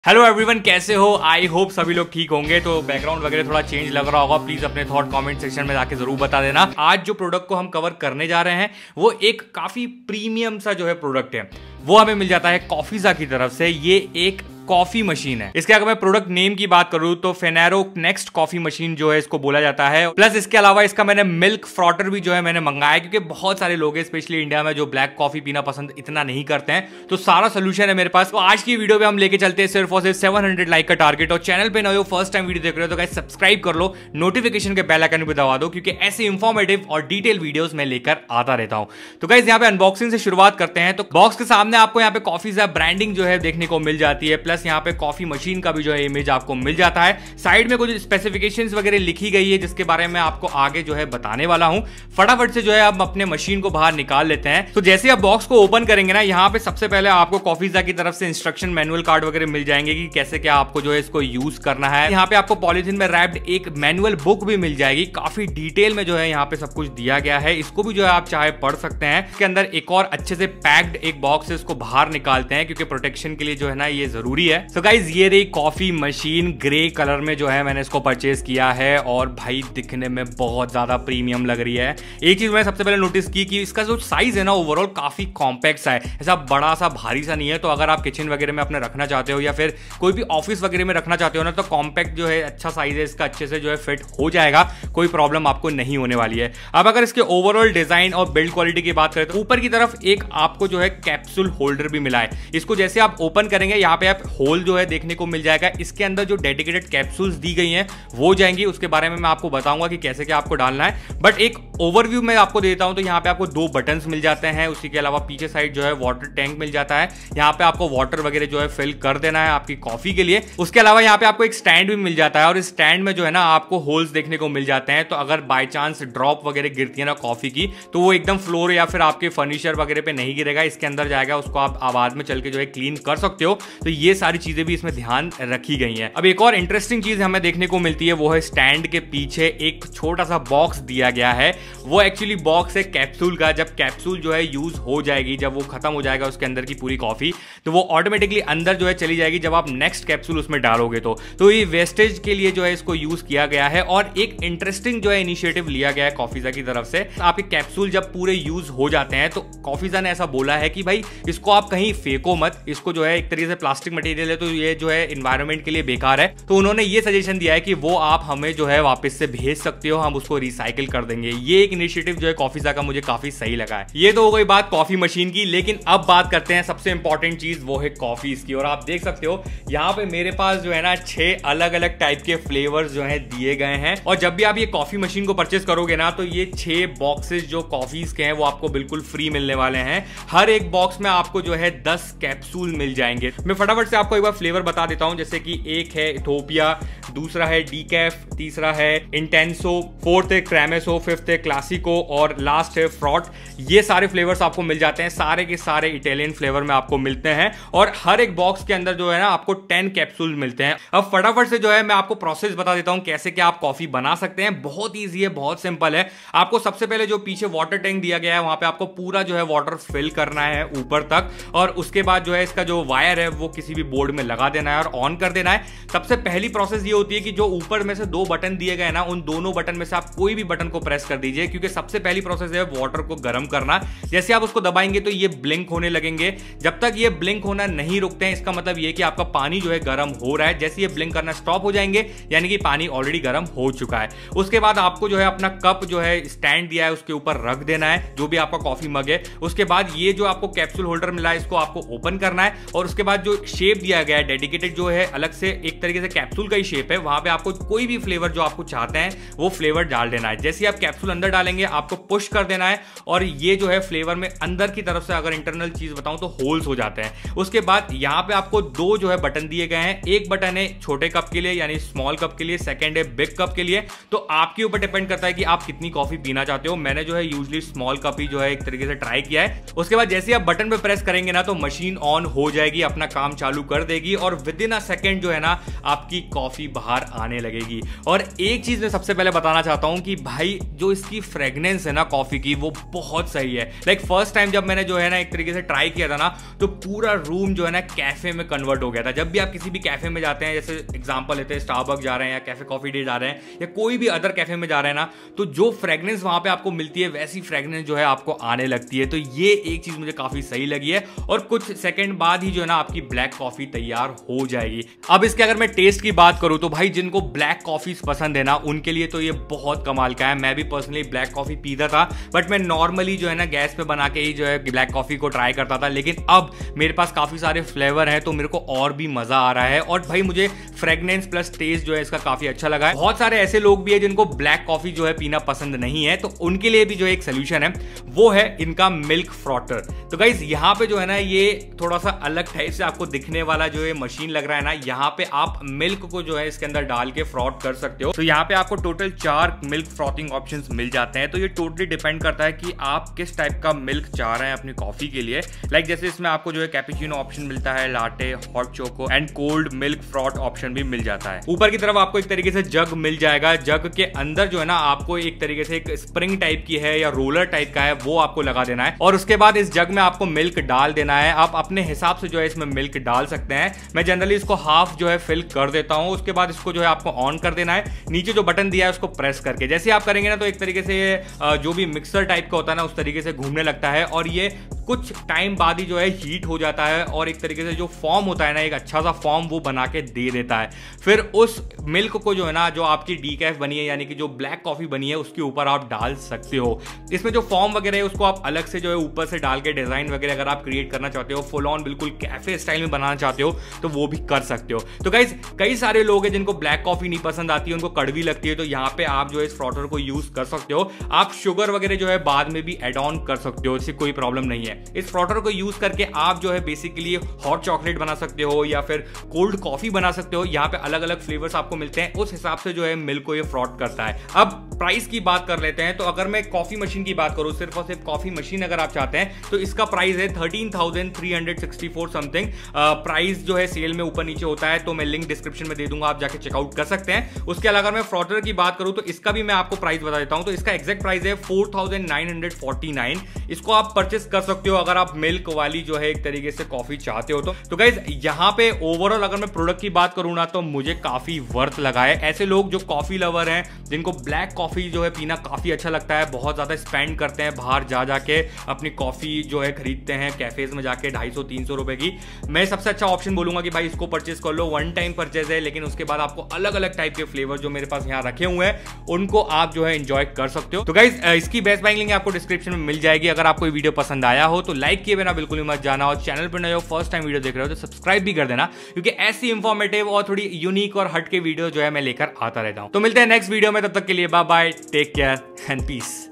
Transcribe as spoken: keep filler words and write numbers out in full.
Hello everyone, कैसे हो? I hope सभी लोग ठीक होंगे। तो बैकग्राउंड वगैरह थोड़ा चेंज लग रहा होगा, प्लीज अपने थॉट कमेंट सेक्शन में जाके जरूर बता देना। आज जो प्रोडक्ट को हम कवर करने जा रहे हैं वो एक काफी प्रीमियम सा जो है प्रोडक्ट है, वो हमें मिल जाता है कॉफीजा की तरफ से। ये एक कॉफी मशीन है। इसके अगर मैं प्रोडक्ट नेम की बात करूं तो फेनेरो नेक्स्ट कॉफी मशीन जो है इसको बोला जाता है। प्लस इसके अलावा इसका मैंने मिल्क फ्रॉटर भी जो है मैंने मंगाया, क्योंकि बहुत सारे लोग हैं स्पेशली इंडिया में जो ब्लैक कॉफी पीना पसंद इतना नहीं करते हैं। तो सारा सोल्यूशन है मेरे पास। तो आज की वीडियो पे हम लेके चलते हैं सिर्फ और सिर्फ सात सौ लाइक का टारगेट। और चैनल पे नए हो, फर्स्ट टाइम वीडियो देख रहे हो तो गाइस सब्सक्राइब कर लो, नोटिफिकेशन के बेल आइकन भी दबा दो, क्योंकि ऐसे इंफॉर्मेटिव और डिटेल वीडियोस मैं लेकर आता रहता हूं। तो गाइस यहाँ पे अनबॉक्सिंग से शुरुआत करते हैं। तो बॉक्स के सामने आपको यहाँ पे कॉफीजा ब्रांडिंग जो है देखने को मिल जाती है। प्लस यहाँ पे कॉफी मशीन का भी जो है इमेज आपको मिल जाता है। साइड में कुछ स्पेसिफिकेशंस वगैरह लिखी गई है, जिसके बारे में आपको आगे जो है बताने वाला हूं। फटाफट से जो है आप अपने मशीन को बाहर निकाल लेते हैं। तो जैसे आप बॉक्स को ओपन करेंगे ना, यहाँ पे सबसे पहले आपको कॉफीजा की तरफ से इंस्ट्रक्शन मैनुअल कार्ड वगैरह मिल जाएंगे कि कैसे क्या आपको जो है इसको यूज करना है। यहाँ पे आपको पॉलिथीन में रैप्ड एक मैनुअल बुक भी मिल जाएगी, काफी डिटेल में जो है यहाँ पे सब कुछ दिया गया है। इसको भी जो है आप चाहे पढ़ सकते हैं। इसके अंदर एक और अच्छे से पैक्ड एक बॉक्स है, इसको बाहर निकालते हैं क्योंकि प्रोटेक्शन के लिए जो है ना ये जरूरी है। सो गाइस ये रही कॉफी मशीन, ग्रे कलर में जो है मैंने इसको परचेज किया है और भाई दिखने में बहुत ज्यादा प्रीमियम लग रही है। एक चीज मैंने सबसे पहले नोटिस की कि इसका जो साइज है ना ओवरऑल काफी कॉम्पैक्ट सा है, ऐसा बड़ा सा भारी सा नहीं है। तो अगर आप किचन वगैरह में अपने रखना चाहते हो या फिर कोई भी ऑफिस वगैरह में रखना चाहते हो ना, तो कॉम्पैक्ट जो है अच्छा साइज है इसका, अच्छे से जो है फिट हो जाएगा, कोई प्रॉब्लम आपको नहीं होने वाली है। अब अगर इसके ओवरऑल डिजाइन और बिल्ड क्वालिटी की बात करें तो ऊपर की तरफ एक आपको जो है कैप्सूल होल्डर भी मिला है। इसको जैसे आप ओपन करेंगे यहाँ पे आप होल जो है देखने को मिल जाएगा। इसके अंदर जो डेडिकेटेड कैप्सूल्स दी गई हैं वो जाएंगी, उसके बारे में मैं आपको बताऊंगा कि कैसे क्या आपको डालना है। बट एक ओवरव्यू मैं आपको देता हूं। तो यहाँ पे आपको दो बटन्स मिल जाते हैं, उसी के अलावा पीछे साइड जो है वाटर टैंक मिल जाता है। यहाँ पे आपको वाटर वगैरह जो है फिल कर देना है आपकी कॉफी के लिए। उसके अलावा यहाँ पे आपको एक स्टैंड भी मिल जाता है और इस स्टैंड में जो है ना आपको होल्स देखने को मिल जाते हैं। तो अगर बाय चांस ड्रॉप वगैरह गिरती है ना कॉफी की, तो वो एकदम फ्लोर या फिर आपके फर्नीचर वगैरह पे नहीं गिरेगा, इसके अंदर जाएगा, उसको आप आवाज में चल के जो है क्लीन कर सकते हो। तो ये सारी चीजें भी इसमें ध्यान रखी गई हैं। अब एक और इंटरेस्टिंग चीज हमें देखने को मिलती है, वो है स्टैंड के पीछे एक छोटा सा बॉक्स दिया गया है। वो एक्चुअली बॉक्स है कैप्सूल का। जब कैप्सूल जो है यूज हो जाएगी, जब वो खत्म हो जाएगा उसके अंदर की पूरी कॉफी, तो वो ऑटोमेटिकली अंदर जो है चली जाएगी जब आप नेक्स्ट कैप्सूल उसमें डालोगे। तो तो ये वेस्टेज के लिए जो है इसको यूज किया गया है। और एक इंटरेस्टिंग जो है इनिशिएटिव लिया गया है कॉफीजा की तरफ से। आपके कैप्सूल जब पूरे यूज हो जाते हैं तो कॉफीजा ने ऐसा बोला है कि भाई इसको आप कहीं फेंको मत, इसको जो है एक तरीके से प्लास्टिक मटेरियल है तो ये जो है एनवायरमेंट के लिए बेकार है। तो उन्होंने ये सजेशन दिया है कि वो आप हमें जो है वापस से भेज सकते हो, हम उसको रिसाइकिल कर देंगे। ये एक इनिशिएटिव जो है कॉफीजा का मुझे काफी सही लगा है। ये तो हो गई बात कॉफी मशीन की, लेकिन अब बात करते हैं सबसे इंपॉर्टेंट चीज, वो है कॉफीज की। और आप देख सकते हो यहाँ पे मेरे पास जो है ना छह अलग अलग टाइप के फ्लेवर्स जो है दिए गए हैं। और जब भी आप ये कॉफी मशीन को परचेस करोगे ना, तो ये छह बॉक्सेस जो कॉफीज के हैं वो आपको बिल्कुल फ्री मिलने वाले हैं। हर एक बॉक्स में आपको जो है दस कैप्सूल मिल जाएंगे। मैं फटाफट से आपको एक बार फ्लेवर बता देता हूं, जैसे कि एक है इथोपिया, दूसरा है डीकैफ, तीसरा है इंटेंसो, फोर्थ है क्रेमेसो, फिफ्थ है क्लासिको और लास्ट है फ्रॉट। ये सारे फ्लेवर्स आपको मिल जाते हैं, सारे के सारे इटालियन फ्लेवर में आपको मिलते हैं। और हर एक बॉक्स के अंदर जो है ना आपको टेन कैप्सूल मिलते हैं। अब फटाफट से जो है मैं आपको प्रोसेस बता देता हूं कैसे क्या आप कॉफी बना सकते हैं। बहुत ईजी है, बहुत सिंपल है। आपको सबसे पहले जो पीछे वाटर टैंक दिया गया है वहां पे आपको पूरा जो है वाटर फिल करना है ऊपर तक, और उसके बाद जो है इसका जो वायर है वो किसी भी बोर्ड में लगा देना है और ऑन कर देना है। सबसे पहली प्रोसेस ये होती है कि जो ऊपर में से दो बटन दिए गए ना, उन दोनों बटन में से आप कोई भी बटन को प्रेस कर दीजिए, क्योंकि सबसे पहली प्रोसेस है वाटर को गर्म करना। जैसे आप उसको दबाएंगे तो ये ब्लिंक होने लगेंगे। जब तक ये ब्लिंक होना नहीं रुकते हैं, इसका मतलब ये कि आपका पानी जो है गर्म हो रहा है। जैसे ये ब्लिंक करना स्टॉप हो जाएंगे, यानी कि पानी ऑलरेडी गर्म हो चुका है। उसके बाद आपको जो है अपना कप जो है स्टैंड दिया है उसके ऊपर रख देना है, जो भी आपका कॉफी मग है। उसके बाद ये जो आपको कैप्सूल होल्डर मिला है इसको आपको ओपन करना है, और उसके बाद जो शेप दिया गया है डेडिकेटेड जो है अलग से एक तरीके से कैप्सूल का ही शेप है, वहां पे आपको कोई भी फ्लेवर जो आपको चाहते हैं वो फ्लेवर डाल देना है। जैसे आप कैप्सूल अंदर डालेंगे आपको पुश कर देना है, और ये जो है फ्लेवर में अंदर की तरफ से अगर इंटरनल चीज बताऊं तो होल्स हो जाते हैं। उसके बाद यहाँ पे आपको दो जो है बटन दिए गए हैं। एक बटन है छोटे कप के लिए यानी स्मॉल कप के लिए, सेकंड है बिग कप के लिए। तो आपके ऊपर डिपेंड करता है कि आप कितनी कॉफी पीना चाहते हो। मैंने जो है यूजुअली स्मॉल कप ही जो है एक तरीके से ट्राई किया है। उसके बाद जैसे आप बटन पे प्रेस करेंगे ना तो मशीन ऑन हो जाएगी, अपना काम चालू कर देगी और विद इन अ सेकेंड जो है ना आपकी कॉफी बाहर आने लगेगी। और एक चीज मैं सबसे पहले बताना चाहता हूं कि भाई जो इसकी फ्रेग्रेंस है ना कॉफी की वो बहुत सही है। लाइक फर्स्ट टाइम जब मैंने जो है ना एक तरीके से ट्राई किया था ना तो पूरा रूम जो है ना कैफे में कन्वर्ट हो गया था। जब भी आप किसी भी कैफे में जाते हैं, जैसे एग्जांपल लेते हैं स्टारबक्स जा रहे हैं या कैफे कॉफी डे जा रहे हैं या कोई भी अदर कैफे में जा रहे हैं ना, तो जो फ्रेग्रेंस वहां पे आपको मिलती है वैसी फ्रेग्रेंस जो है आपको आने लगती है। तो ये एक चीज मुझे काफी सही लगी है और कुछ सेकंड बाद ही जो है ना आपकी ब्लैक कॉफी तैयार हो जाएगी। अब इसके अगर मैं टेस्ट की बात करूं तो भाई जिनको ब्लैक कॉफी पसंद है ना उनके लिए तो ये बहुत कमाल का है। मैं भी पर्सनली ब्लैक कॉफी पीता था बट मैं नॉर्मली जो है ना गैस पे बना के ही जो है ब्लैक कॉफी को ट्राई करता था, लेकिन अब मेरे पास काफी सारे फ्लेवर हैं तो मेरे को और भी मजा आ रहा है। और भाई मुझे फ्रेग्रेंस प्लस टेस्ट जो है इसका काफी अच्छा लगा है। बहुत सारे ऐसे लोग भी है जिनको ब्लैक कॉफी जो है पीना पसंद नहीं है, तो उनके लिए भी जो एक सोल्यूशन है वो है इनका मिल्क फ्रॉटर। तो गाइस यहाँ पे जो है ना ये थोड़ा सा अलग टाइप से आपको दिखने वाला जो है मशीन लग रहा है ना, यहाँ पे आप मिल्क को जो है इसके अंदर डाल के फ्रॉट कर सकते हो। तो यहाँ पे आपको टोटल चार मिल्क फ्रॉथिंग ऑप्शंस मिल जाते हैं। तो ये टोटली डिपेंड करता है कि आप किस टाइप का मिल्क चाह रहे हैं अपनी कॉफी के लिए। लाइक जैसे इसमें आपको जो है कैपुचिनो ऑप्शन मिलता है, latte, hot choco and cold milk froth option भी मिल जाता है। ऊपर की तरफ आपको एक तरीके से जग मिल जाएगा। जग के अंदर जो है ना आपको एक तरीके से एक स्प्रिंग टाइप की है या रोलर टाइप का है वो आपको लगा देना है और उसके बाद इस जग में आपको मिल्क डाल देना है। आप अपने हिसाब से जो है इसमें मिल्क डाल सकते हैं। मैं जनरली इसको हाफ जो है फिल कर देता हूं। उसके बाद इसको जो है आपको ऑन कर देना है, नीचे जो बटन दिया है उसको प्रेस करके। जैसे आप करेंगे ना तो एक तरीके से जो भी मिक्सर टाइप का होता है ना उस तरीके से घूमने लगता है और ये कुछ टाइम बाद ही जो है हीट हो जाता है और एक तरीके से जो फॉर्म होता है ना एक अच्छा सा फॉर्म वो बना के दे देता है। फिर उस मिल्क को जो है ना जो आपकी डीकैफ बनी है यानी कि जो ब्लैक कॉफी बनी है उसके ऊपर आप डाल सकते हो। इसमें जो फॉर्म वगैरह है उसको आप अलग से जो है ऊपर से डाल के डिजाइन वगैरह अगर आप क्रिएट करना चाहते हो, फुल ऑन बिल्कुल कैफे स्टाइल में बनाना चाहते हो तो वो भी कर सकते हो। तो गाइस कई सारे लोग हैं जिनको ब्लैक कॉफी नहीं पसंद आती है, उनको कड़वी लगती है, तो यहाँ पे आप जो है इस फ्रॉटर को यूज कर सकते हो। आप शुगर वगैरह जो है बाद में भी एड ऑन कर सकते हो, इससे कोई प्रॉब्लम नहीं है। इस फ्रॉटर को यूज करके आप जो है बेसिकली हॉट चॉकलेट बना सकते हो या फिर कोल्ड कॉफी बना सकते हो। यहाँ पे अलग अलग फ्लेवर्स आपको मिलते हैं, उस हिसाब से जो है मिल्क को ये फ्रॉट करता है। अब प्राइस की बात कर लेते हैं। तो अगर मैं कॉफी मशीन की बात करूं, सिर्फ और सिर्फ कॉफी मशीन अगर आप चाहते हैं तो इसका प्राइस है thirteen thousand three hundred sixty four something. Price जो है सेल में ऊपर नीचे होता है तो मैं लिंक डिस्क्रिप्शन में दे दूंगा, आप जाके चेकआउट कर सकते हैं। उसके अलावा अगर मैं फ्रॉटर की बात करूं तो इसका भी मैं आपको प्राइस बता देता हूं। तो इसका एग्जैक्ट प्राइस है four thousand nine hundred forty nine. इसको आप परचेस कर सकते हो अगर आप मिल्क वाली जो है एक तरीके से कॉफी चाहते हो तो। तो गाइस यहाँ पे ओवरऑल अगर मैं प्रोडक्ट की बात करूं ना तो मुझे काफी वर्थ लगा है। ऐसे लोग जो कॉफी लवर हैं जिनको ब्लैक कॉफी जो है पीना काफी अच्छा लगता है, बहुत ज्यादा स्पेंड करते हैं बाहर जा जाके अपनी कॉफी जो है खरीदते हैं कैफेज में जाके ढाई सौ तीन सौ रुपए की, मैं सबसे अच्छा ऑप्शन बोलूंगा कि भाई इसको परचेस कर लो। वन टाइम परचेज है लेकिन उसके बाद आपको अलग अलग टाइप के फ्लेवर जो मेरे पास यहाँ रखे हुए हैं उनको आप जो है एंजॉय कर सकते हो। तो गाइस इसकी बेस्ट बाइंग लिंक आपको डिस्क्रिप्शन में मिल जाएगी। अगर आपको वीडियो पसंद आया हो तो लाइक किए बिना बिल्कुल भी मत जाना और चैनल पर नए हो फर्स्ट टाइम वीडियो देख रहे हो तो सब्सक्राइब भी कर देना, क्योंकि ऐसी इंफॉर्मेटिव और थोड़ी यूनिक और हटके वीडियो जो है मैं लेकर आता रहता हूं। तो मिलते हैं नेक्स्ट वीडियो में, तब तक के लिए bye bye, take care and piece.